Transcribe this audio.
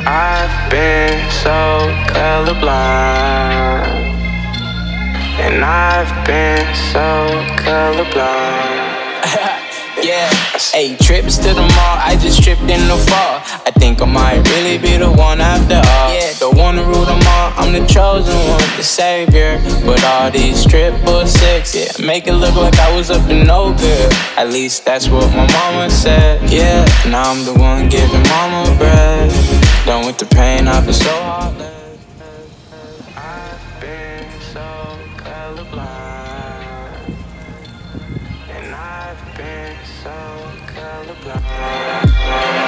I've been so colorblind, and I've been so colorblind. Yeah, hey, trips to the mall, I just tripped in the fall. I think I might really be the one after all. Yeah, don't wanna rule them all, I'm the chosen one, the savior. But all these strippers sexy, make it look like I was up to no good. At least that's what my mama said. Yeah, now I'm the one giving mama bread. Done with the pain, I feel so heartless. I've been so colorblind, and I've been so colorblind.